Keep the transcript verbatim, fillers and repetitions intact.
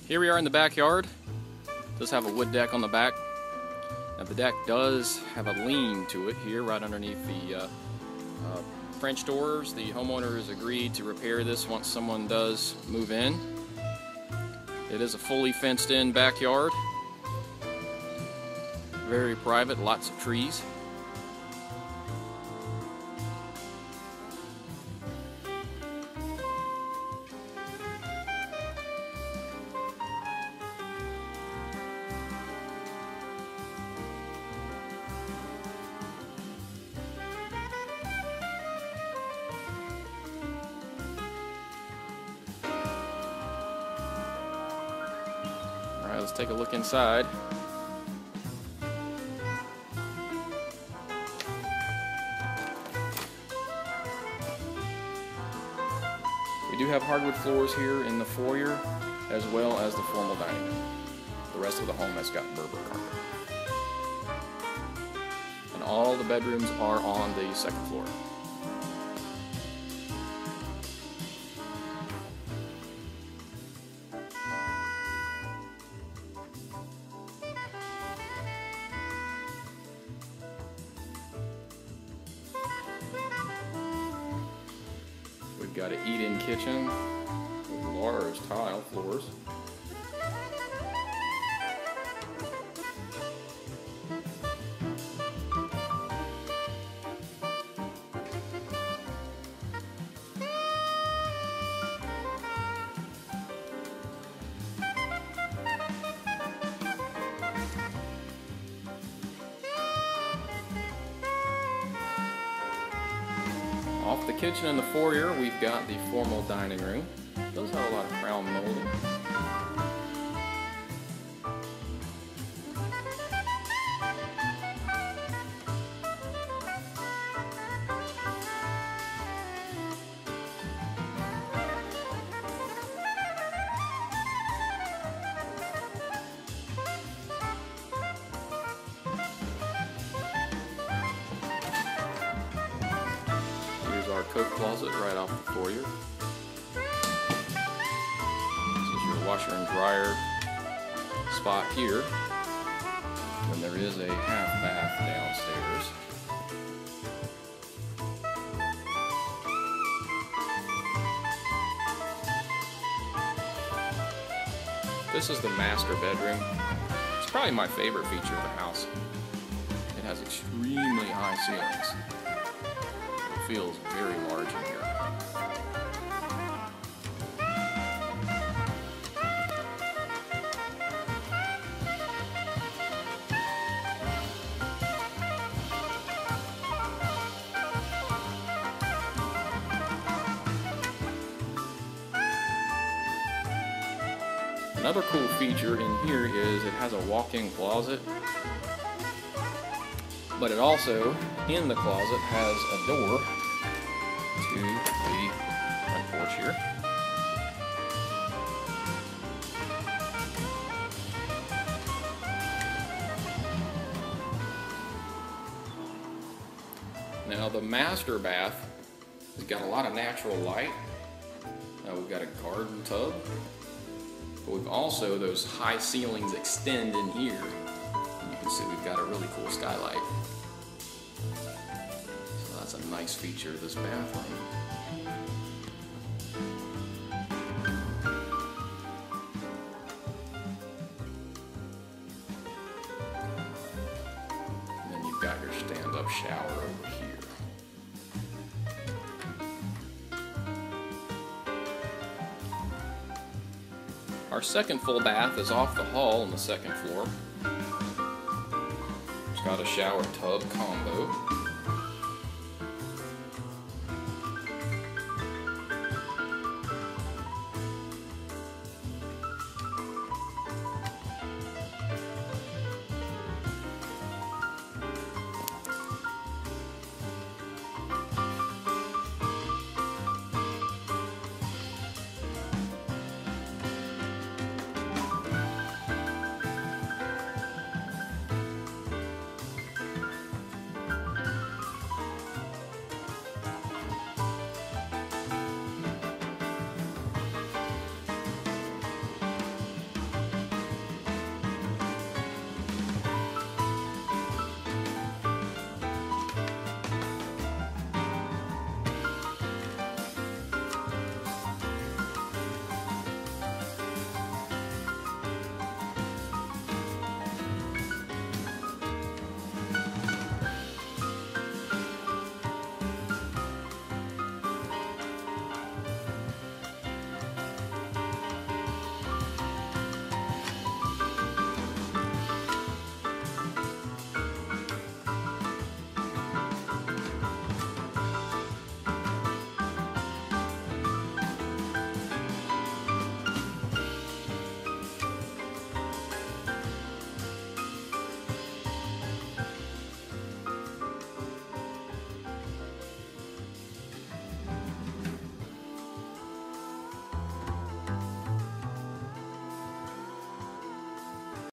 Here we are in the backyard. It does have a wood deck on the back. Now the deck does have a lean to it here right underneath the uh, uh, French doors. The homeowner has agreed to repair this once someone does move in. It is a fully fenced in backyard. Very private, lots of trees. Alright, let's take a look inside. We do have hardwood floors here in the foyer, as well as the formal dining room. The rest of the home has got Berber carpet. And all the bedrooms are on the second floor. We've got an eat-in kitchen with large tile floors. Off the kitchen and the foyer, we've got the formal dining room. It does have a lot of crown molding. Our coat closet right off the foyer. This is your washer and dryer spot here. And there is a half bath downstairs. This is the master bedroom. It's probably my favorite feature of the house. It has extremely high ceilings. Feels very large in here. Another cool feature in here is it has a walk-in closet, but it also, in the closet, has a door to the front porch here. Now the master bath has got a lot of natural light. Uh, we've got a garden tub, but we've also, those high ceilings extend in here. And you can see we've got a really cool skylight. That's a nice feature of this bathroom. And then you've got your stand-up shower over here. Our second full bath is off the hall on the second floor. It's got a shower tub combo.